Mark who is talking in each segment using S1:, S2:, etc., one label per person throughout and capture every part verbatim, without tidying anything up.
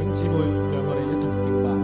S1: 兄姊妹，讓我哋一同敬拜。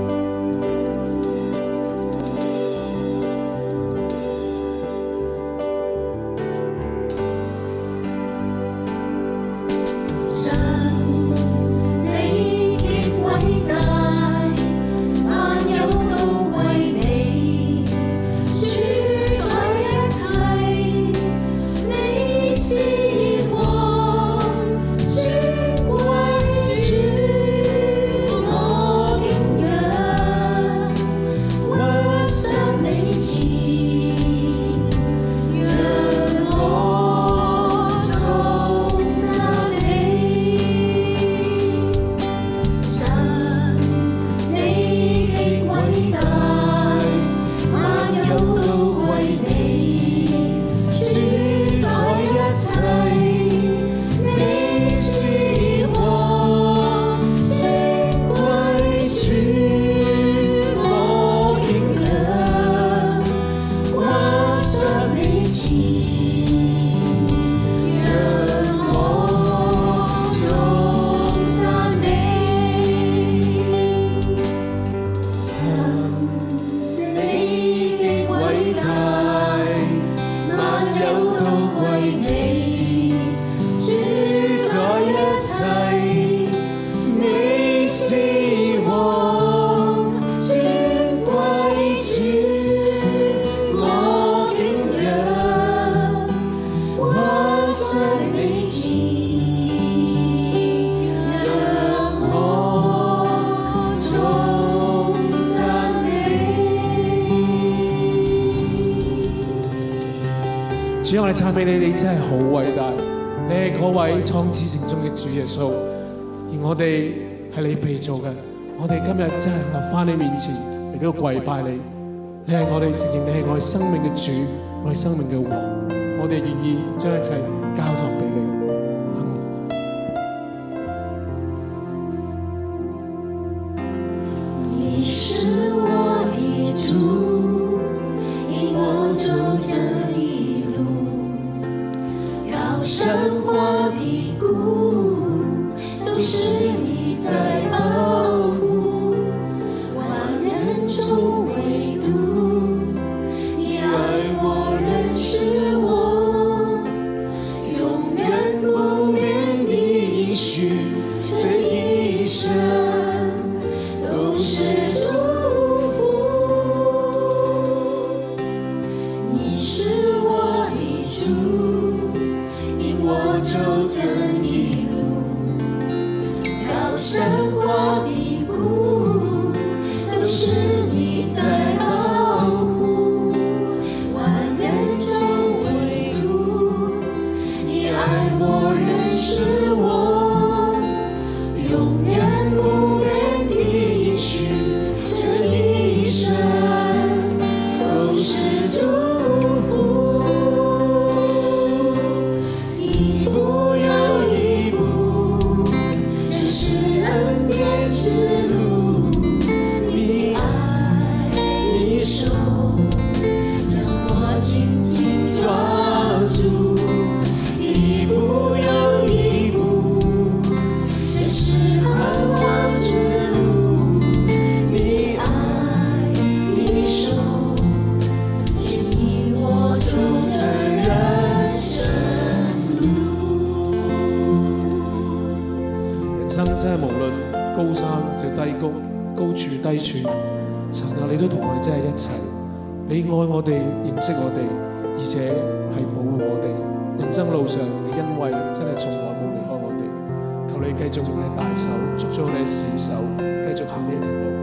S1: 主，我哋讚美你，你真係好偉大，你係嗰位創始成終嘅主耶穌，而我哋係你被造嘅，我哋今日真係落返你面前嚟到跪拜你，你係我哋承認，你係我哋生命嘅主，我哋生命嘅王，我哋願意將一切交託俾你。
S2: 你是我的主，引我走這一路，高山或低谷，都是你在保護，萬人中唯獨你愛我，認識我，永遠不變的應許，這一生都是祝福。你是我的主，引我走這一路，高山或低谷，都是你在保護，萬人中唯獨你愛我，認識我，永遠不變的應許，這一生都是祝福。一步又一步，這是恩典之路，你愛你手將我緊緊抓住，一步又一步，這是盼望之路，你愛你手牽引我走這人生路。
S1: 人生真係無論高山就低谷，高處低處，神啊，你都同我哋真係一齊。你愛我哋，認識我哋，而且係保護我哋。人生路上，你因為真係從來冇離開我哋。求你繼續用你嘅大手，捉住我哋嘅小手，繼續行呢一條路。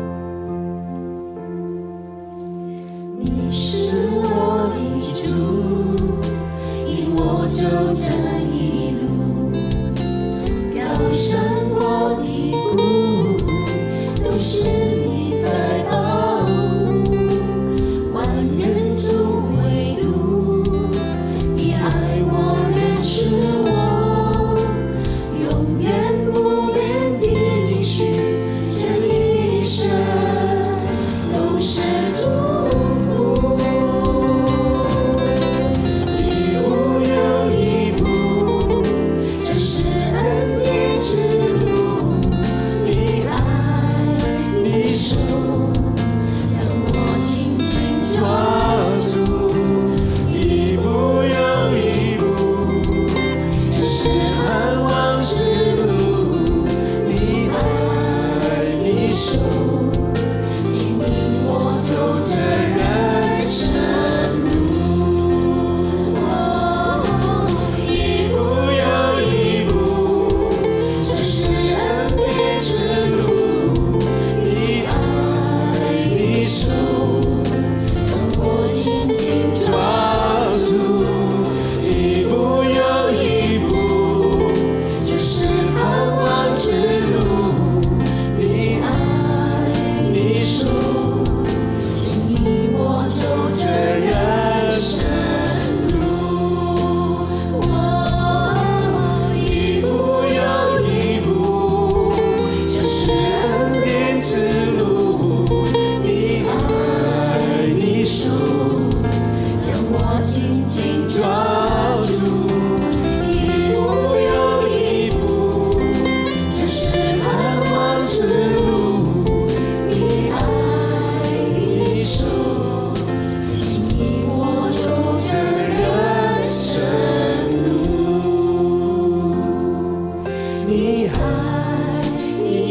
S2: 你是我的主，引我走這一路，高山或低谷，都是你在保護，萬人中唯獨你愛我，認識我，永遠不變的應許，這一生都是祝福。一步又一步，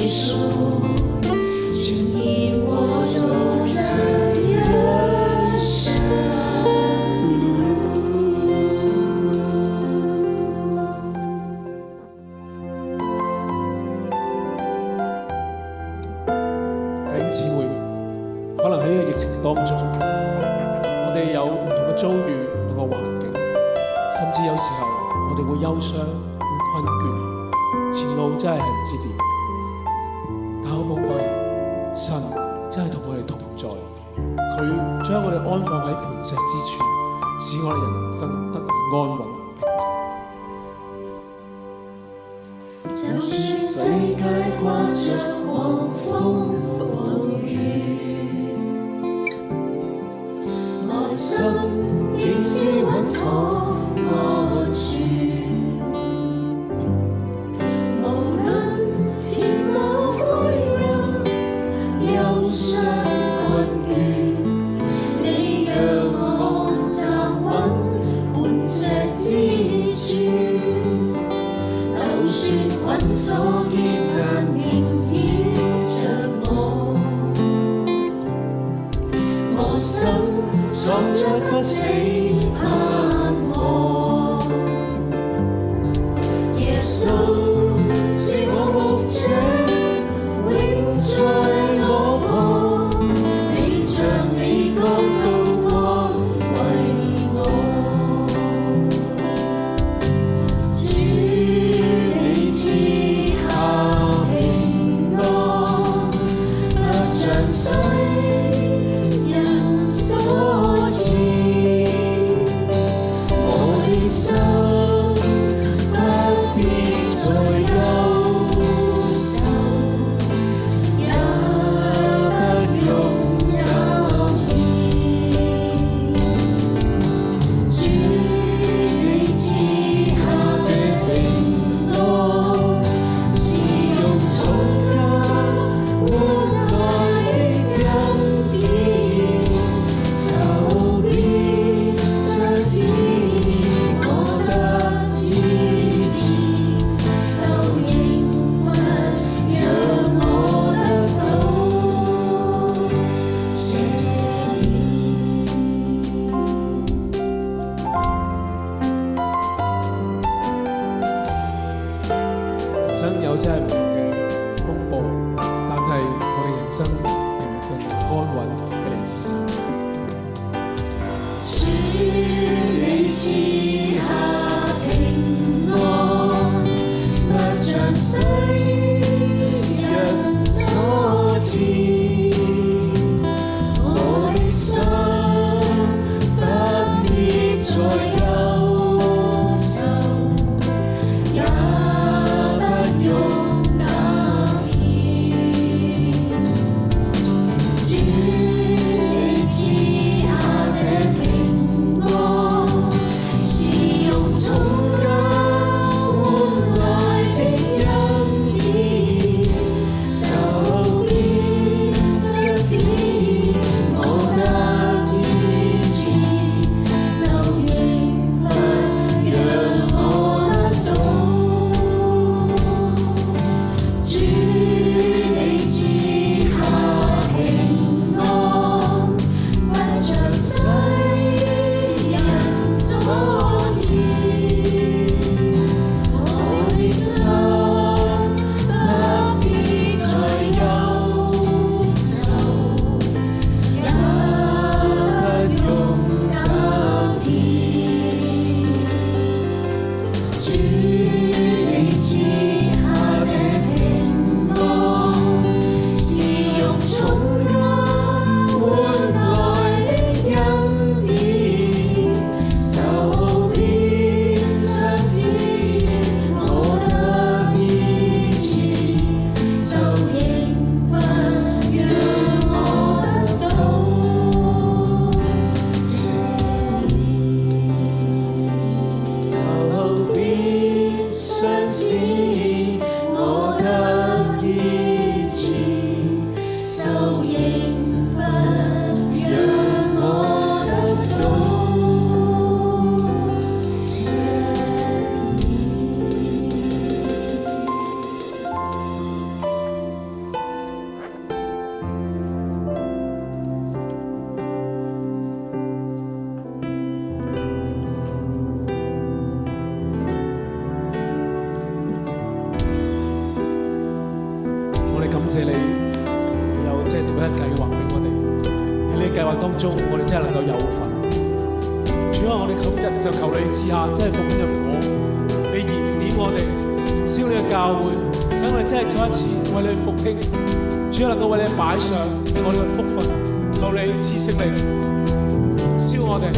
S2: 手，牵引我走这人生路。
S1: 弟兄姊妹，可能喺呢個疫情當中，我哋有唔同嘅遭遇、唔同嘅環境，甚至有時候我哋會憂傷、會困倦，前路真係係唔知點。但好寶貴，神真係同我哋同在，佢將我哋安放喺磐石之處，使我哋人生得以安穩平靜。
S2: 就算世界掛着狂風暴雨，我心仍是穩妥安全。無論前路灰暗、憂傷困倦，你讓我站穩磐石之處。就算捆鎖艱難仍繞着我，我心藏着不死盼望。耶穌是我牧者，永在我旁，你將你光刀光為我。主你賜下平安，不像世人所賜，我的心不必再憂愁，也不用擔憂。主你賜下這平安，是用重價換來的恩典，仇別相思，我得醫治，受刑罰讓我得到赦
S1: 人生有真係唔同嘅風暴，但係我哋人生平靜安穩嘅嚟自神。
S2: 主你賜下平安，不像世人所賜，我的心不必再憂愁，也不用擔憂。主你賜下這平安，是用重價換來的恩典，受別相思，我得醫治，受刑罰讓我得到。主你賜下平安，不像世人所賜，我的心不必再憂愁，也不用擔憂。主你賜下這平安，是用重價換來的恩典，受別相思，我得醫治，受刑罰讓我得到赦免。受別相思，我得醫治，受刑罰讓我得到赦免。
S1: 弟兄姊妹， 謝你有即係獨一計劃俾我哋。喺呢個計劃當中，我哋真係能夠有份。主啊，我哋今日就求你賜下即係復興嘅火，你燃點我哋，燃燒你嘅教會，使我哋真係再一次為你復興。主啊，能夠為你擺上俾我哋嘅福分，求你賜聖靈燃燒我哋。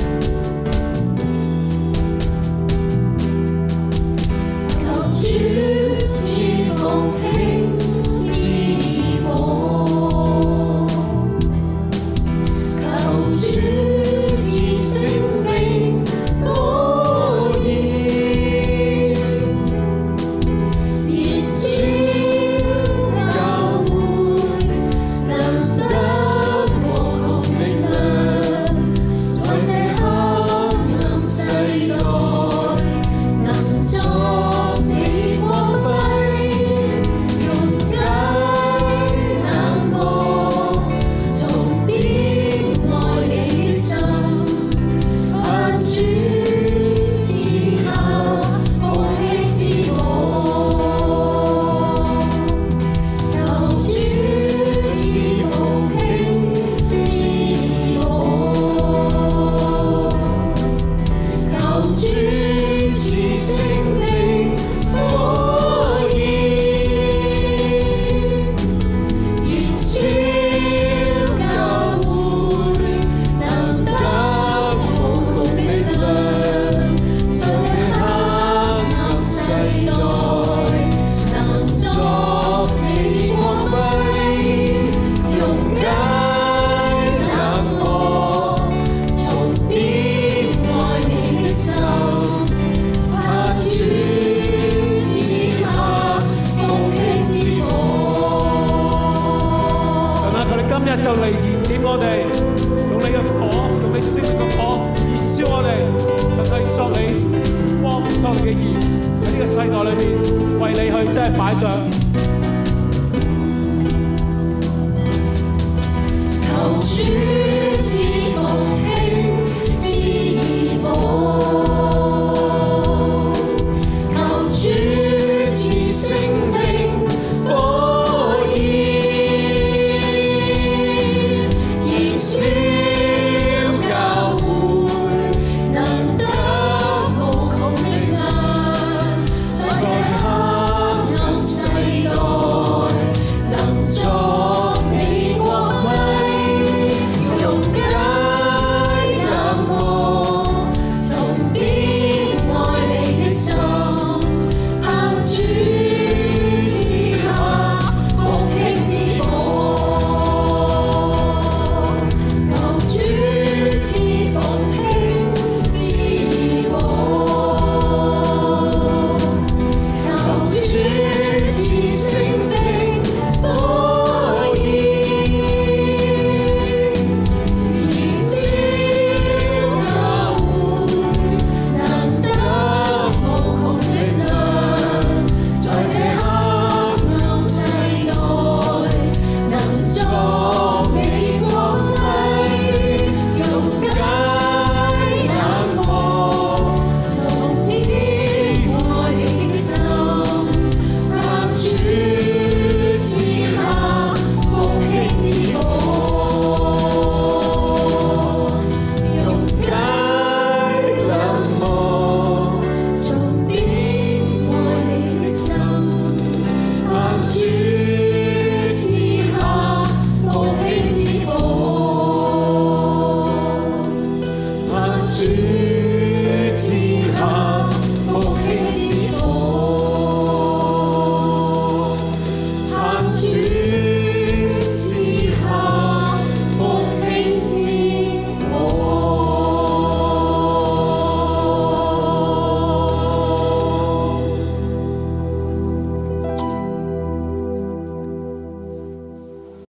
S1: 就嚟燃點我哋，用你嘅火，用你聖靈嘅火燃燒我哋，能夠作你光，作你嘅鹽喺呢個世代裏邊，為你去真係擺上。